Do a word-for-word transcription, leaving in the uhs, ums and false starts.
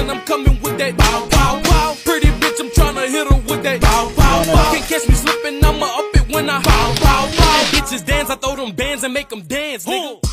and I'm coming with that bow, bow, bow. Pretty bitch, I'm tryna hit her with that bow, bow, bow. Can't catch me slipping, I'ma up it when I bow, bow, bow. Bitches dance, I throw them bands and make them dance, nigga.